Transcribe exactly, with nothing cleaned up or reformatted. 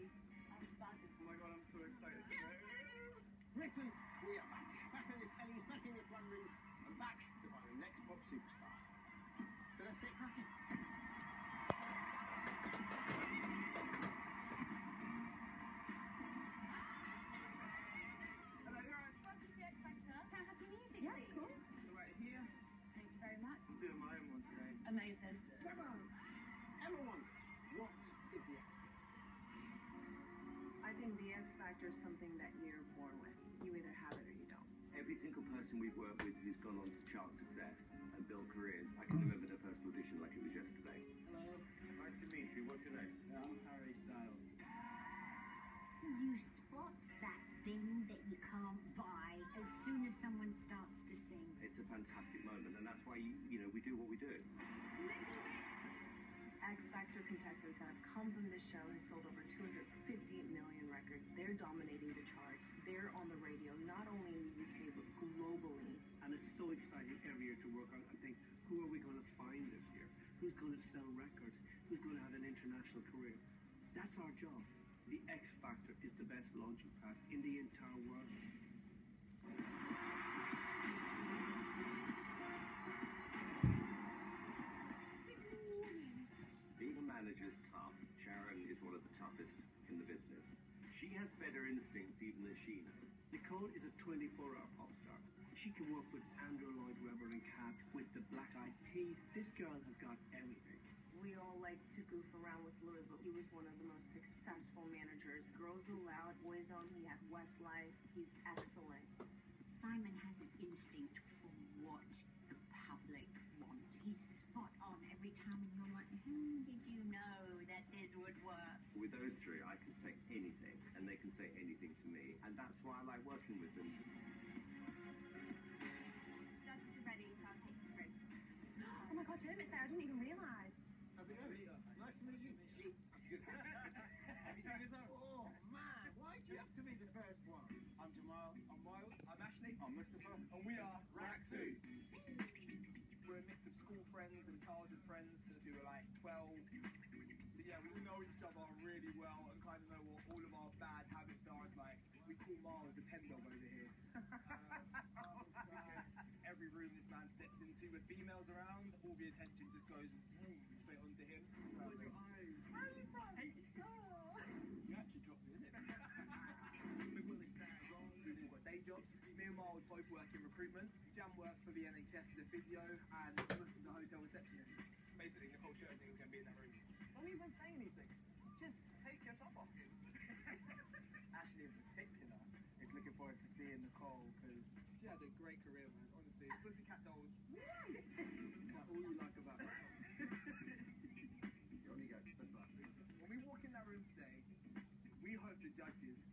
be um, buzzing. Oh my god, I'm so excited. Britain, we are back. Back on your tellies, back in your front rooms, and back to buy the next pop superstar. So let's get cracking. Hello, you're right. Welcome to X Factor. Can I have your music, Yeah, please? cool. So right here, Thank you very much. I'm doing my own one today. Amazing. Come on. Emma wondered, what is the X Factor? I think the X Factor is something that you're born with. You either have it or you don't. Every single person we've worked with who's gone on to chart success and build careers, I can remember their first audition like it was yesterday. Hello. Nice to meet you. What's your name? Yeah, Harry Styles. You spot that thing that you can't buy as soon as someone starts to sing. It's a fantastic moment, and that's why, you, you know, we do what we do. X Factor contestants that have come from this show and sold over two hundred fifty million records. They're dominating the charts. They're on the radio, not only in the U K, but globally. And it's so exciting every year to work on and think, who are we going to find this year? Who's going to sell records? Who's going to have an international career? That's our job. The X Factor is the best launching pad in the entire world. Being a manager is tough. Sharon is one of the toughest in the business. She has better instincts even than she knows. Nicole is a twenty-four hour pop star. She can work with Andrew Lloyd Webber and Cats, with the Black Eyed Peas. This girl has got everything. We all like to goof around with Louis, but he was one of the most successful managers. Girls Aloud, Boys On, he had Westlife. He's excellent. Simon has an instinct for what the public want. He's spot on every time, and you're like, hmm, did you know that this would work? With those three, I can say anything, and they can say anything to me, and that's why I like working with them. Judges are ready, so I'll take you through. Oh my God, Jim, it's there. I didn't even realize. How's it going? Nice to meet you. See? That's good. Have you seen this out? Oh, man. Why'd you have to be the first one? I'm Jamal. I'm Miles. I'm Ashley. I'm Mustafa. And we are Raxu. We're a mix of school friends and childhood friends that do like twelve. So yeah, we all know each other really well and kind of know what all of our bad habits are. Like, we call Miles the pen dog over here. um, because every room this man steps into with females around, all the attention just goes boom, straight onto him. Where's your eyes? Where are you from? Hey. Oh. You actually dropped me, isn't it? We've got this stand on, we've all got day jobs. Me and Miles both work in recruitment. Jam works for the N H S as a physio, and Russ is a hotel receptionist. Basically, Nicole Scherzinger is going to be in that room. Don't even say anything. Just take your top off. Ashley in particular is looking forward to seeing Nicole because she had a great career, man. Honestly, it's Pussycat Dolls. That's all you like about her. On you go. Best luck. When we walk in that room today, we hope the judges